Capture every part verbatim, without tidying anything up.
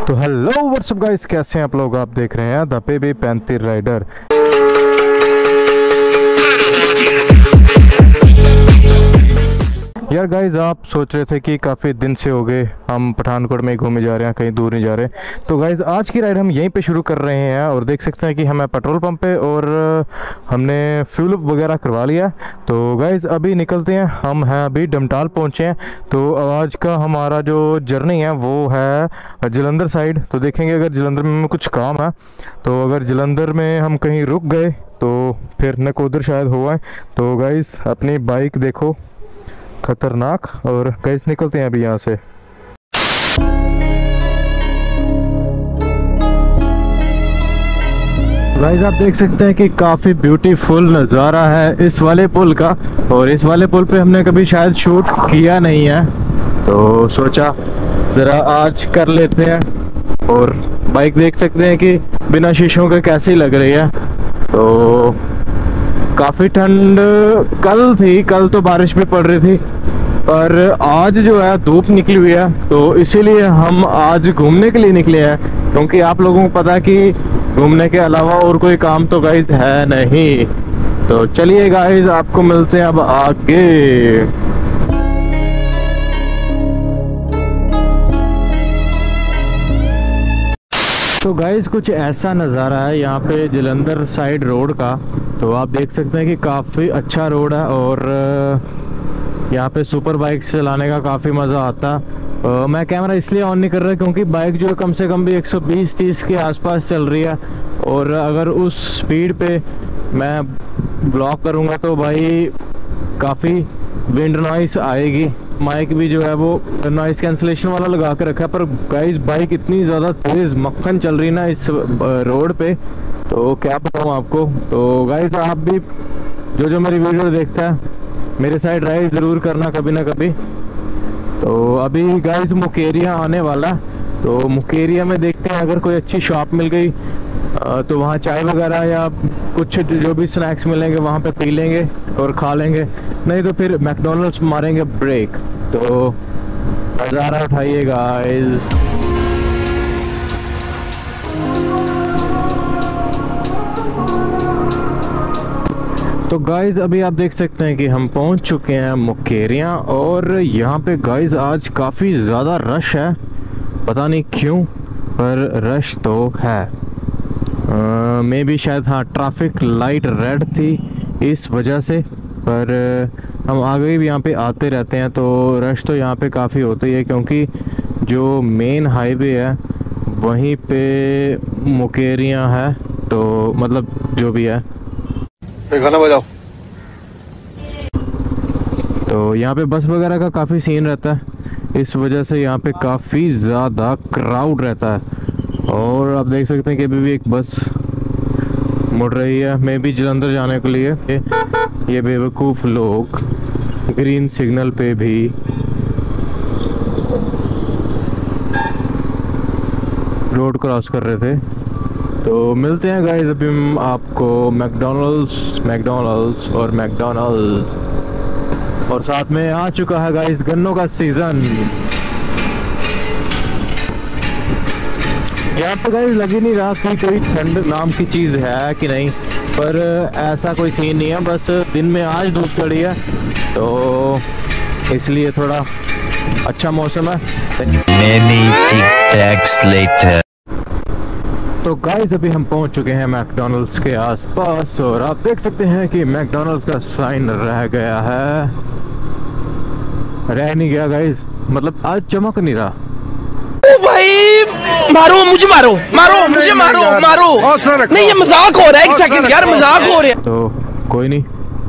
तो hello what's up guys, कैसे हैं आप लोग। आप देख रहे हैं द बेबी पैंथर राइडर। यार गाइज, आप सोच रहे थे कि काफ़ी दिन से हो गए हम पठानकोट में घूमे जा रहे हैं, कहीं दूर नहीं जा रहे। तो गाइज आज की राइड हम यहीं पे शुरू कर रहे हैं और देख सकते हैं कि हमें पेट्रोल पंप पे और हमने फ्यूल वगैरह करवा लिया। तो गाइज अभी निकलते हैं, हम हैं अभी डमटाल पहुँचे हैं। तो आज का हमारा जो जर्नी है वो है जलंधर साइड। तो देखेंगे अगर जलंधर में कुछ काम है तो अगर जलंधर में हम कहीं रुक गए तो फिर नकोदर शायद हुआ है। तो गाइज अपनी बाइक देखो, खतरनाक। और गाइस निकलते हैं अभी यहाँ से। गाइस आप देख सकते हैं कि काफ़ी ब्यूटीफुल नज़ारा है इस वाले पुल का, और इस वाले पुल पे हमने कभी शायद शूट किया नहीं है, तो सोचा ज़रा आज कर लेते हैं। और बाइक देख सकते हैं कि बिना शीशों के कैसी लग रही है। तो काफ़ी ठंड कल थी, कल तो बारिश भी पड़ रही थी, पर आज जो है धूप निकली हुई है। तो इसीलिए हम आज घूमने के लिए निकले हैं, क्योंकि आप लोगों को पता है कि घूमने के अलावा और कोई काम तो गाइज है नहीं। तो चलिए गाइज आपको मिलते हैं अब आगे। तो गाइज कुछ ऐसा नज़ारा है यहाँ पे जलंधर साइड रोड का। तो आप देख सकते हैं कि काफ़ी अच्छा रोड है और यहाँ पे सुपर बाइक चलाने का काफ़ी मज़ा आता। आ, मैं कैमरा इसलिए ऑन नहीं कर रहा क्योंकि बाइक जो है कम से कम भी एक सौ बीस तीस के आसपास चल रही है, और अगर उस स्पीड पे मैं ब्लॉक करूँगा तो भाई काफ़ी विंड नॉइस आएगी। माइक भी जो है वो नॉइस कैंसलेशन वाला लगा के रखा है, पर गाइस बाइक इतनी ज़्यादा तेज़ मक्खन चल रही ना इस रोड पे, तो क्या बताऊँ आपको। तो गाइस आप भी जो जो मेरी वीडियो देखता है मेरे साइड राइड ज़रूर करना कभी ना कभी। तो अभी गाइस मुकेरिया आने वाला, तो मुकेरिया में देखते हैं अगर कोई अच्छी शॉप मिल गई तो वहाँ चाय वगैरह या कुछ जो भी स्नैक्स मिलेंगे वहाँ पे पी लेंगे और खा लेंगे, नहीं तो फिर मैकडॉनल्ड्स मारेंगे ब्रेक। तो नज़ारा उठाइए गाइस। तो गाइज अभी आप देख सकते हैं कि हम पहुंच चुके हैं मुकेरिया, और यहाँ पे गाइज आज काफ़ी ज़्यादा रश है, पता नहीं क्यों पर रश तो है। मे भी शायद हाँ ट्रैफिक लाइट रेड थी इस वजह से, पर हम आगे भी यहाँ पे आते रहते हैं तो रश तो यहाँ पे काफ़ी होती है, क्योंकि जो मेन हाईवे है वहीं पे मुकेरिया है। तो मतलब जो भी है गाना बजाओ। तो यहाँ पे बस वगैरह का काफ़ी सीन रहता है, इस वजह से यहाँ पे काफ़ी ज़्यादा क्राउड रहता है। और आप देख सकते हैं कि अभी भी एक बस मुड़ रही है, मे भी जलंधर जाने के लिए। ये बेवकूफ़ लोग ग्रीन सिग्नल पे भी रोड क्रॉस कर रहे थे। तो मिलते हैं गाइस अभी हम आपको मैकडॉनल्ड्स मैकडॉनल्ड्स और मैकडॉनल्ड्स और साथ में आ चुका है गाइस गन्नों का सीज़न। यहाँ पे गाइस लग ही नहीं रहा कि कोई ठंड नाम की चीज़ है कि नहीं, पर ऐसा कोई सीन नहीं है, बस दिन में आज धूप चढ़ी है तो इसलिए थोड़ा अच्छा मौसम है। Many tic-tacs later. तो गाइस अभी हम पहुंच चुके हैं मैकडॉनल्ड्स के आसपास, और आप देख सकते हैं कि मैकडॉनल्ड्स का साइन रह गया है, रह नहीं गया गाइस, मतलब आज चमक नहीं रहा। ओ भाई मारो मुझे, मारो मारो मुझे, मारो मारो नहीं, ये मजाक हो रहा है। एक सेकंड यार, मजाक हो रहा है। तो कोई नहीं,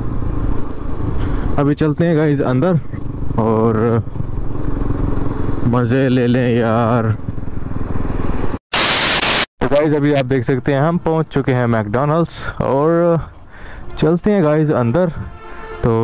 अभी चलते हैं गाइस अंदर और मज़े ले लें यार। तो गाइस अभी आप देख सकते हैं हम पहुंच चुके हैं मैकडॉनल्ड्स और चलते हैं गाइस अंदर। तो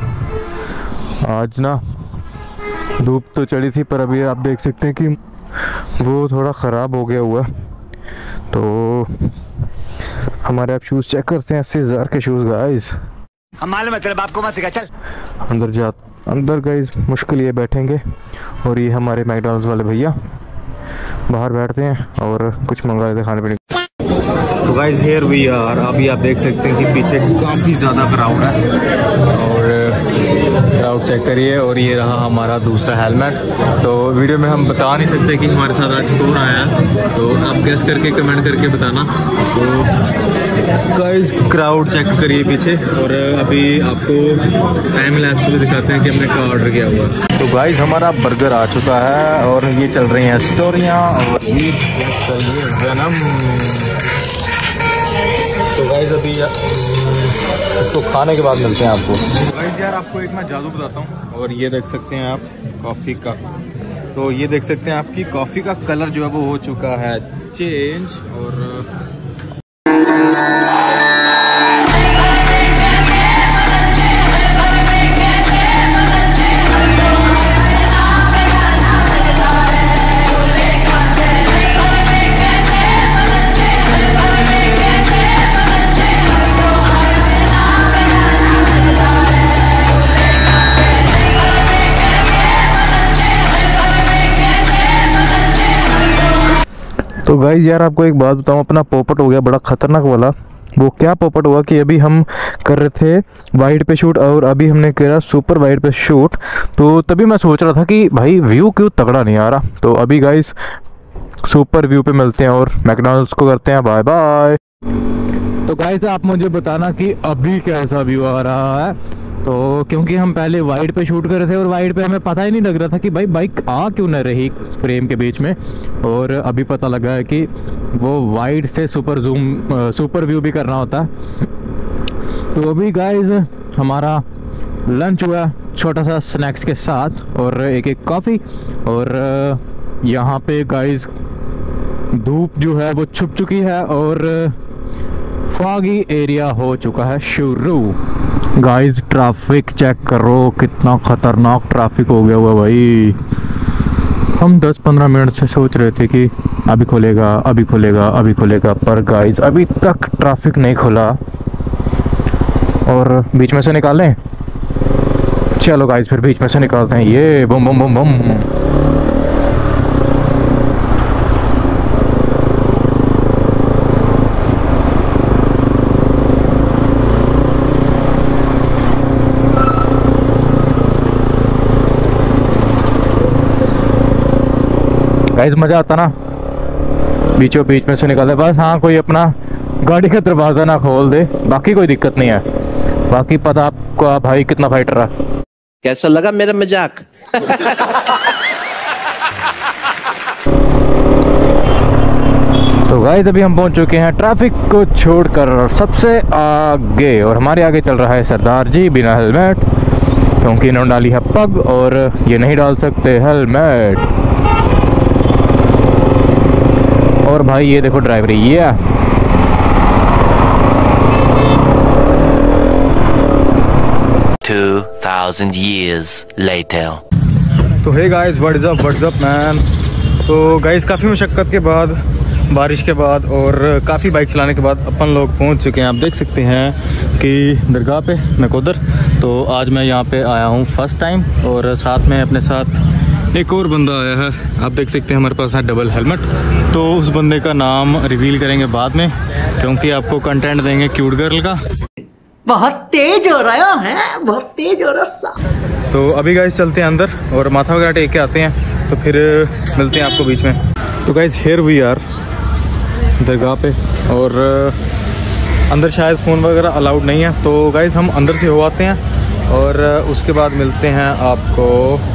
आज ना धूप तो चढ़ी थी, पर अभी आप देख सकते हैं कि वो थोड़ा ख़राब हो गया हुआ। तो हमारे आप शूज़ चेक करते हैं, अस्सी हज़ार के शूज़ गाइस। हमारे मतलब आपको मत सिखा, चल अंदर जा अंदर गाइस मुश्किल ये बैठेंगे, और ये हमारे मैकडॉनल्ड्स वाले भैया बाहर बैठते हैं और कुछ मंगा लेते हैं खाने पीने। तो गाइस हियर वी आर। अभी आप देख सकते हैं कि पीछे काफ़ी ज़्यादा क्राउड है और क्राउड चेक करिए। और ये रहा हमारा दूसरा हेलमेट। तो वीडियो में हम बता नहीं सकते कि हमारे साथ आज कौन आया है, तो आप गेस करके कमेंट करके बताना। तो गाइस क्राउड चेक करिए पीछे। और अभी आपको टाइम लैप्स में दिखाते हैं कि हमने क्या ऑर्डर किया हुआ। तो गाइस हमारा बर्गर आ चुका है और ये चल रही हैं स्टोरियाँ और ये चल रही है वेनम। तो गाइस अभी इसको खाने के बाद मिलते हैं आपको। गाइस यार आपको एक मैं जादू बताता हूँ। और ये देख सकते हैं आप कॉफ़ी का, तो ये देख सकते हैं आपकी कॉफ़ी का कलर जो है वो हो चुका है चेंज। और तो गाइस यार आपको एक बात बताऊं, अपना पोपट हो गया बड़ा खतरनाक वाला। वो क्या पोपट हुआ कि अभी हम कर रहे थे वाइड पे शूट और अभी हमने करा सुपर वाइड पे शूट। तो तभी मैं सोच रहा था कि भाई व्यू क्यों तगड़ा नहीं आ रहा। तो अभी गाइस सुपर व्यू पे मिलते हैं और मैकडॉनल्ड्स को करते हैं बाय बाय। तो गाइस आप मुझे बताना कि अभी कैसा व्यू आ रहा है। तो क्योंकि हम पहले वाइड पे शूट कर रहे थे और वाइड पे हमें पता ही नहीं लग रहा था कि भाई बाइक आ क्यों न रही फ्रेम के बीच में। और अभी पता लगा है कि वो वाइड से सुपर जूम सुपर व्यू भी करना होता है। तो अभी गाइस हमारा लंच हुआ छोटा सा स्नैक्स के साथ और एक एक कॉफ़ी। और यहाँ पे गाइस धूप जो है वो छुप चुकी है और फॉगी एरिया हो चुका है शुरू। गाइस ट्रैफिक चेक करो, कितना खतरनाक ट्रैफिक हो गया हुआ भाई। हम दस पंद्रह मिनट से सोच रहे थे कि अभी खुलेगा अभी खुलेगा अभी खुलेगा, पर गाइस अभी तक ट्रैफिक नहीं खुला। और बीच में से निकालें, चलो गाइस फिर बीच में से निकालते हैं। ये बम बम बम बम। गाइस मज़ा आता ना बीचों बीच में से निकाले। बस हाँ कोई अपना गाड़ी का दरवाज़ा ना खोल दे, बाकी कोई दिक्कत नहीं है। बाकी पता आपको भाई कितना फाइटर है। कैसा लगा मेरा मजाक? तो गाइस अभी हम पहुंच चुके हैं ट्रैफिक को छोड़कर सबसे आगे। और हमारे आगे चल रहा है सरदार जी बिना हेलमेट, क्योंकि इन्होंने डाली है पग और ये नहीं डाल सकते हेलमेट। और भाई ये देखो ड्राइवर ये Two thousand years later. तो hey guys what is up what's up man. तो गाइस काफ़ी मुशक्क़त के बाद, बारिश के बाद और काफ़ी बाइक चलाने के बाद अपन लोग पहुंच चुके हैं। आप देख सकते हैं कि दरगाह पे नकोदर। तो आज मैं यहाँ पे आया हूँ फर्स्ट टाइम और साथ में अपने साथ एक और बंदा आया है। आप देख सकते हैं हमारे पास है डबल हेलमेट। तो उस बंदे का नाम रिवील करेंगे बाद में, क्योंकि आपको कंटेंट देंगे क्यूट गर्ल का। बहुत तेज हो रहा है, बहुत तेज हो रहा। तो अभी गाइस चलते हैं अंदर और माथा वगैरह टेक के आते हैं, तो फिर मिलते हैं आपको बीच में। तो गाइस हियर वी आर दरगाह पे और अंदर शायद फ़ोन वगैरह अलाउड नहीं है। तो गाइस हम अंदर से हो आते हैं और उसके बाद मिलते हैं आपको।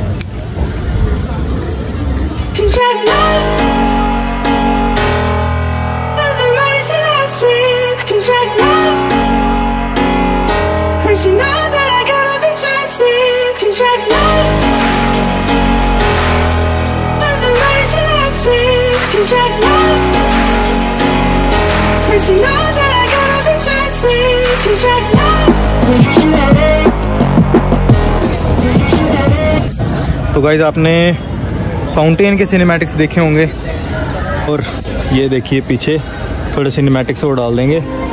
She knows that I gotta be trusted. She's red love, but the money's elastic. She's red love, and she knows that I gotta be trusted. She's red love. तो गाइस आपने फाउंटेन के सिनेमैटिक्स देखे होंगे और ये देखिए पीछे थोड़े सिनेमैटिक्स और डाल देंगे।